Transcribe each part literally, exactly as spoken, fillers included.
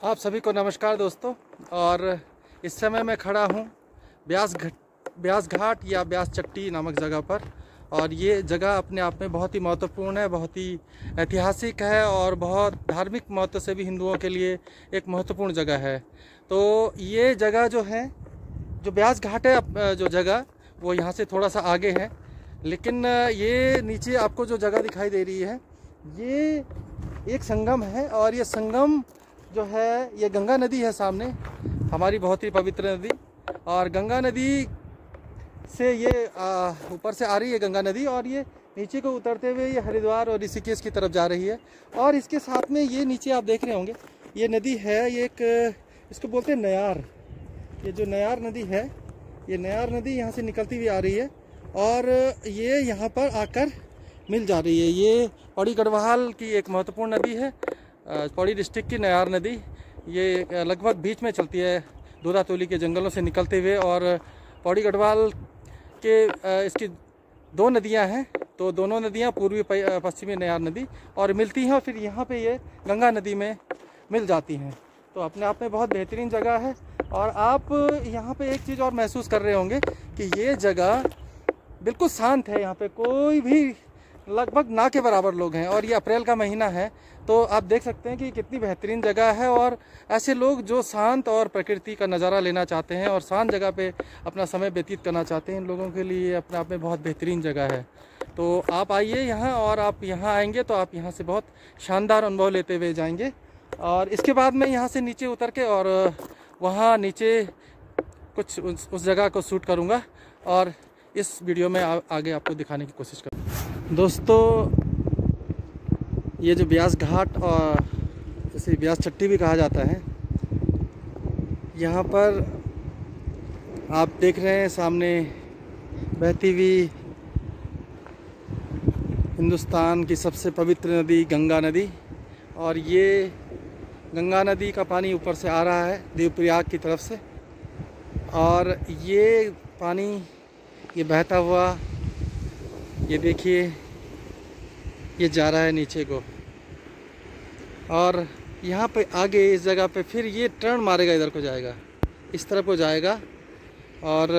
आप सभी को नमस्कार दोस्तों। और इस समय मैं खड़ा हूँ ब्यास घाट ब्यास घाट या ब्यास चट्टी नामक जगह पर। और ये जगह अपने आप में बहुत ही महत्वपूर्ण है, बहुत ही ऐतिहासिक है और बहुत धार्मिक महत्व से भी हिंदुओं के लिए एक महत्वपूर्ण जगह है। तो ये जगह जो है, जो ब्यास घाट है, जो जगह वो यहाँ से थोड़ा सा आगे है, लेकिन ये नीचे आपको जो जगह दिखाई दे रही है ये एक संगम है। और ये संगम जो है ये गंगा नदी है सामने, हमारी बहुत ही पवित्र नदी। और गंगा नदी से ये ऊपर से आ रही है गंगा नदी और ये नीचे को उतरते हुए ये हरिद्वार और ऋषिकेश की तरफ जा रही है। और इसके साथ में ये नीचे आप देख रहे होंगे ये नदी है, ये एक इसको बोलते हैं नयार। ये जो नयार नदी है, ये नयार नदी यहाँ से निकलती हुई आ रही है और ये यहाँ पर आकर मिल जा रही है। ये पौड़ी गढ़वाल की एक महत्वपूर्ण नदी है, पौड़ी डिस्ट्रिक्ट की नयार नदी। ये लगभग बीच में चलती है दूधातोली के जंगलों से निकलते हुए। और पौड़ी गढ़वाल के इसकी दो नदियां हैं, तो दोनों नदियां पूर्वी पश्चिमी नयार नदी और मिलती हैं और फिर यहाँ पे ये गंगा नदी में मिल जाती हैं। तो अपने आप में बहुत बेहतरीन जगह है। और आप यहाँ पे एक चीज़ और महसूस कर रहे होंगे कि ये जगह बिल्कुल शांत है, यहाँ पे कोई भी लगभग ना के बराबर लोग हैं। और ये अप्रैल का महीना है, तो आप देख सकते हैं कि कितनी बेहतरीन जगह है। और ऐसे लोग जो शांत और प्रकृति का नज़ारा लेना चाहते हैं और शांत जगह पे अपना समय व्यतीत करना चाहते हैं, इन लोगों के लिए अपने आप में बहुत बेहतरीन जगह है। तो आप आइए यहाँ, और आप यहाँ आएंगे तो आप यहाँ से बहुत शानदार अनुभव लेते हुए जाएंगे। और इसके बाद मैं यहाँ से नीचे उतर के और वहाँ नीचे कुछ उस, उस जगह को शूट करूँगा और इस वीडियो में आ, आगे आपको दिखाने की कोशिश करूँगा। दोस्तों, ये जो ब्यास घाट और इसे ब्यास चट्टी भी कहा जाता है, यहाँ पर आप देख रहे हैं सामने बहती हुई हिंदुस्तान की सबसे पवित्र नदी गंगा नदी। और ये गंगा नदी का पानी ऊपर से आ रहा है देवप्रयाग की तरफ से, और ये पानी ये बहता हुआ ये देखिए ये जा रहा है नीचे को। और यहाँ पे आगे इस जगह पे फिर ये टर्न मारेगा, इधर को जाएगा, इस तरफ को जाएगा। और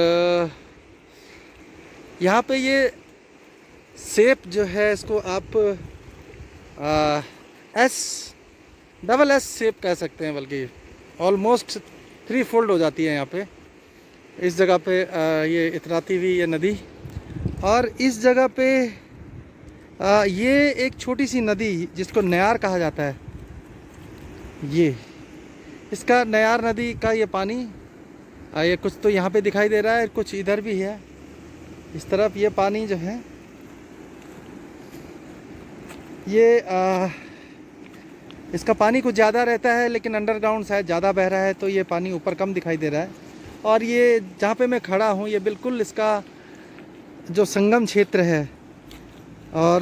यहाँ पे ये शेप जो है इसको आप आ, एस डबल एस शेप कह सकते हैं, बल्कि ऑलमोस्ट थ्री फोल्ड हो जाती है यहाँ पे इस जगह पे आ, ये इतराती हुई ये नदी। और इस जगह पे आ, ये एक छोटी सी नदी जिसको नयार कहा जाता है, ये इसका नयार नदी का ये पानी आ, ये कुछ तो यहाँ पे दिखाई दे रहा है, कुछ इधर भी है इस तरफ। ये पानी जो है ये आ, इसका पानी कुछ ज़्यादा रहता है, लेकिन अंडरग्राउंड शायद ज़्यादा बह रहा है, तो ये पानी ऊपर कम दिखाई दे रहा है। और ये जहाँ पे मैं खड़ा हूँ ये बिल्कुल इसका जो संगम क्षेत्र है। और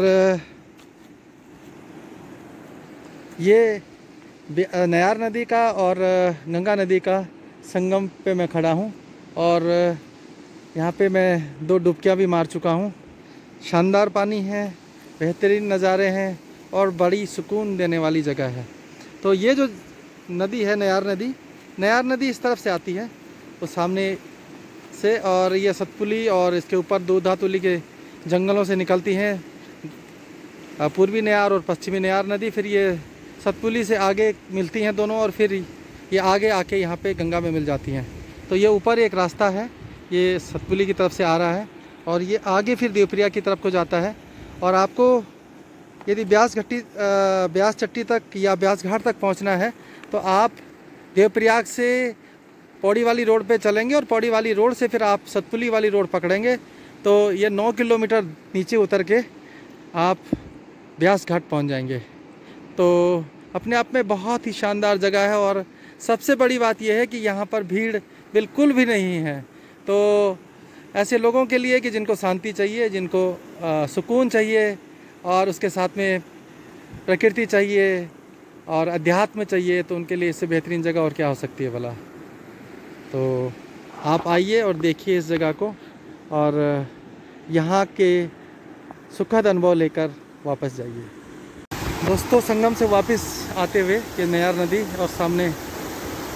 ये नयार नदी का और गंगा नदी का संगम पे मैं खड़ा हूँ और यहाँ पे मैं दो डुबकियाँ भी मार चुका हूँ। शानदार पानी है, बेहतरीन नज़ारे हैं और बड़ी सुकून देने वाली जगह है। तो ये जो नदी है नयार नदी, नयार नदी इस तरफ से आती है तो सामने से, और ये सतपुली और इसके ऊपर दूधातुली के जंगलों से निकलती हैं पूर्वी नयार और पश्चिमी नयार नदी। फिर ये सतपुली से आगे मिलती हैं दोनों, और फिर ये आगे आके यहाँ पे गंगा में मिल जाती हैं। तो ये ऊपर एक रास्ता है, ये सतपुली की तरफ से आ रहा है और ये आगे फिर देवप्रयाग की तरफ को जाता है। और आपको यदि ब्यास घट्टी ब्यास चट्टी तक या ब्यास घाट तक पहुँचना है तो आप देवप्रयाग से पौड़ी वाली रोड पे चलेंगे और पौड़ी वाली रोड से फिर आप सतपुली वाली रोड पकड़ेंगे। तो ये नौ किलोमीटर नीचे उतर के आप ब्यास घाट पहुंच जाएंगे। तो अपने आप में बहुत ही शानदार जगह है। और सबसे बड़ी बात यह है कि यहाँ पर भीड़ बिल्कुल भी नहीं है। तो ऐसे लोगों के लिए कि जिनको शांति चाहिए, जिनको आ, सुकून चाहिए और उसके साथ में प्रकृति चाहिए और अध्यात्म चाहिए, तो उनके लिए इससे बेहतरीन जगह और क्या हो सकती है भला। तो आप आइए और देखिए इस जगह को और यहाँ के सुखद अनुभव लेकर वापस जाइए। दोस्तों, संगम से वापस आते हुए ये नयार नदी और सामने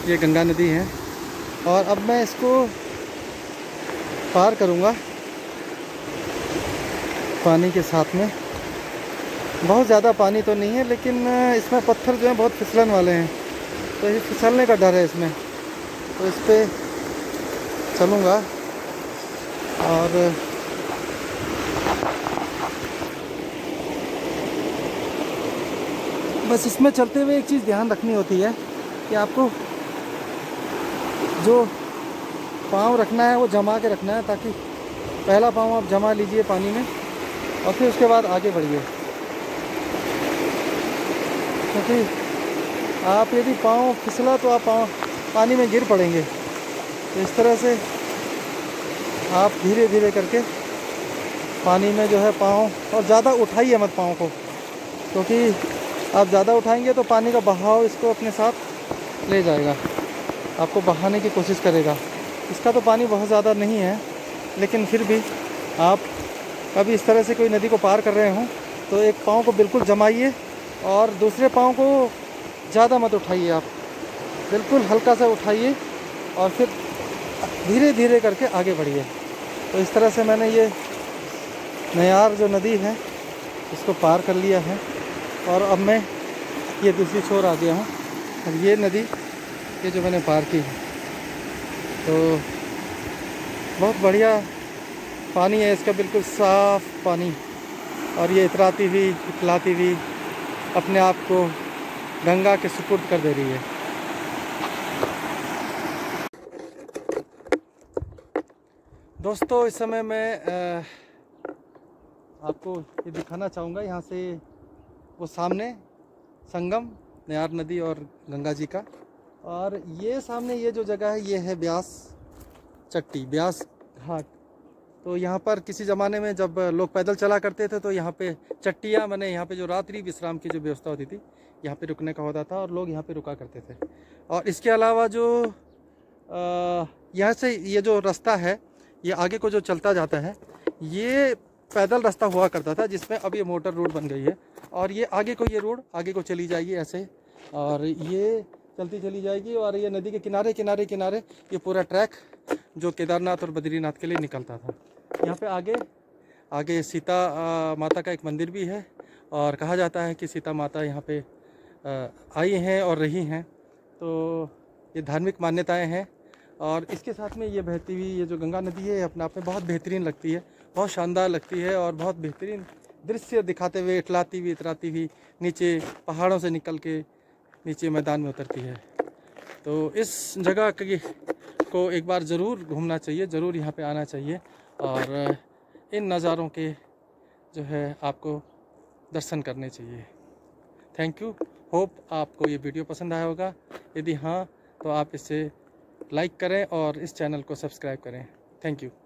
ये गंगा नदी है और अब मैं इसको पार करूँगा पानी के साथ में। बहुत ज़्यादा पानी तो नहीं है, लेकिन इसमें पत्थर जो हैं बहुत फिसलन वाले हैं, तो ये फिसलने का डर है इसमें। तो इस पर चलूँगा और बस इसमें चलते हुए एक चीज़ ध्यान रखनी होती है कि आपको जो पाँव रखना है वो जमा के रखना है, ताकि पहला पाँव आप जमा लीजिए पानी में और फिर उसके बाद आगे बढ़िए। क्योंकि आप यदि पाँव फिसला तो आप पाँव पानी में गिर पड़ेंगे। तो इस तरह से आप धीरे धीरे करके पानी में जो है पाँव, और ज़्यादा उठाइए मत पाँव को, क्योंकि आप ज़्यादा उठाएंगे तो पानी का बहाव इसको अपने साथ ले जाएगा, आपको बहाने की कोशिश करेगा। इसका तो पानी बहुत ज़्यादा नहीं है, लेकिन फिर भी आप कभी इस तरह से कोई नदी को पार कर रहे हों तो एक पाँव को बिल्कुल जमाइए और दूसरे पाँव को ज़्यादा मत उठाइए, आप बिल्कुल हल्का सा उठाइए और फिर धीरे धीरे करके आगे बढ़िए। तो इस तरह से मैंने ये नयार जो नदी है इसको पार कर लिया है और अब मैं ये दूसरी छोर आ गया हूँ। अब ये नदी ये जो मैंने पार की है तो बहुत बढ़िया पानी है इसका, बिल्कुल साफ़ पानी, और ये इतराती हुई इतलाती हुई अपने आप को गंगा के सुपुर्द कर दे रही है। दोस्तों इस समय मैं आ, आपको ये दिखाना चाहूँगा, यहाँ से वो सामने संगम नयार नदी और गंगा जी का, और ये सामने ये जो जगह है ये है ब्यास चट्टी, ब्यास घाट। तो यहाँ पर किसी ज़माने में जब लोग पैदल चला करते थे तो यहाँ पे चट्टियाँ, मैंने यहाँ पे जो रात्रि विश्राम की जो व्यवस्था होती थी यहाँ पे रुकने का होता था और लोग यहाँ पे रुका करते थे। और इसके अलावा जो यहाँ से ये जो रास्ता है ये आगे को जो चलता जाता है ये पैदल रास्ता हुआ करता था, जिसमें अब ये मोटर रोड बन गई है और ये आगे को ये रोड आगे को चली जाएगी ऐसे, और ये चलती चली जाएगी और ये नदी के किनारे किनारे किनारे ये पूरा ट्रैक जो केदारनाथ और बद्रीनाथ के लिए निकलता था। यहाँ पे आगे आगे सीता आ, माता का एक मंदिर भी है और कहा जाता है कि सीता माता यहाँ पे आ, आई हैं और रही हैं, तो ये धार्मिक मान्यताएं हैं। और इसके साथ में ये बहती हुई ये जो गंगा नदी है अपने आप में बहुत बेहतरीन लगती है, बहुत शानदार लगती है और बहुत बेहतरीन दृश्य दिखाते हुए इटलाती हुई इतराती हुई नीचे पहाड़ों से निकल के नीचे मैदान में उतरती है। तो इस जगह की को एक बार ज़रूर घूमना चाहिए, ज़रूर यहाँ पे आना चाहिए और इन नज़ारों के जो है आपको दर्शन करने चाहिए। Thank you. होप आपको ये वीडियो पसंद आया होगा। यदि हाँ तो आप इसे लाइक करें और इस चैनल को सब्सक्राइब करें। Thank you.